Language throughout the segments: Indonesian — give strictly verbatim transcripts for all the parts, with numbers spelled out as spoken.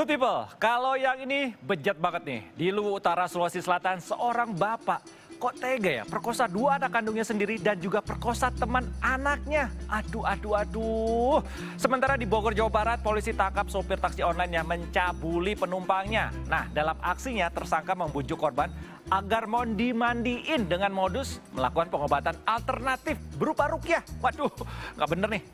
Good people, kalau yang ini bejat banget nih. Di Luwu Utara, Sulawesi Selatan, seorang bapak kok tega ya perkosa dua anak kandungnya sendiri dan juga perkosa teman anaknya. Aduh, aduh, aduh. Sementara di Bogor, Jawa Barat, polisi tangkap sopir taksi online yang mencabuli penumpangnya. Nah, dalam aksinya tersangka membujuk korban agar mau dimandiin dengan modus melakukan pengobatan alternatif berupa rukyah. Waduh, nggak bener nih.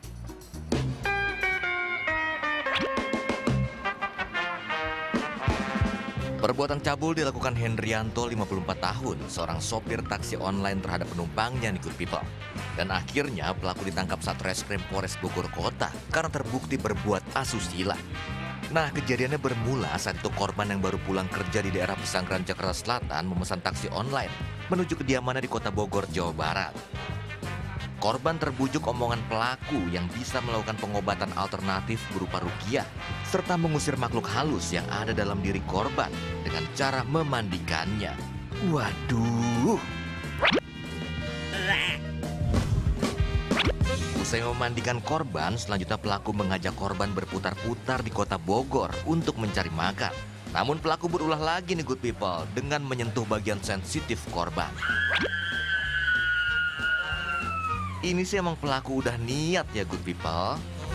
Perbuatan cabul dilakukan Hendrianto, lima puluh empat tahun, seorang sopir taksi online terhadap penumpangnya nih Good People. Dan akhirnya pelaku ditangkap Satreskrim Polres Bogor Kota karena terbukti berbuat asusila. Nah, kejadiannya bermula saat itu korban yang baru pulang kerja di daerah Pesanggerahan Jakarta Selatan memesan taksi online menuju kediamannya di Kota Bogor, Jawa Barat. Korban terbujuk omongan pelaku yang bisa melakukan pengobatan alternatif berupa rukyah serta mengusir makhluk halus yang ada dalam diri korban dengan cara memandikannya. Waduh. Usai memandikan korban, selanjutnya pelaku mengajak korban berputar-putar di Kota Bogor untuk mencari makan. Namun pelaku berulah lagi nih Good People dengan menyentuh bagian sensitif korban. Ini sih emang pelaku udah niat ya Good People.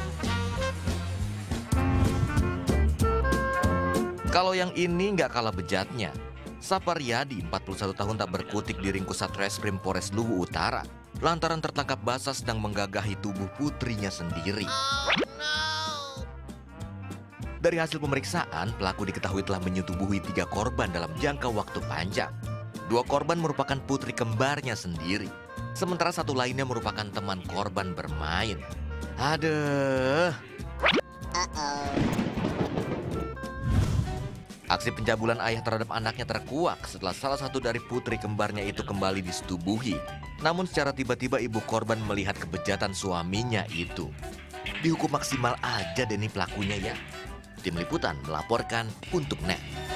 Kalau yang ini nggak kalah bejatnya. Saparyadi, empat puluh satu tahun, tak berkutik diringkus Satreskrim Polres Luwu Utara lantaran tertangkap basah sedang menggagahi tubuh putrinya sendiri. Oh, no. Dari hasil pemeriksaan, pelaku diketahui telah menyetubuhi tiga korban dalam jangka waktu panjang. Dua korban merupakan putri kembarnya sendiri. Sementara satu lainnya merupakan teman korban bermain. Aduh. Uh-oh. Aksi pencabulan ayah terhadap anaknya terkuak setelah salah satu dari putri kembarnya itu kembali disetubuhi. Namun secara tiba-tiba ibu korban melihat kebejatan suaminya itu. Dihukum maksimal aja deh nih pelakunya ya. Tim Liputan melaporkan untuk Net.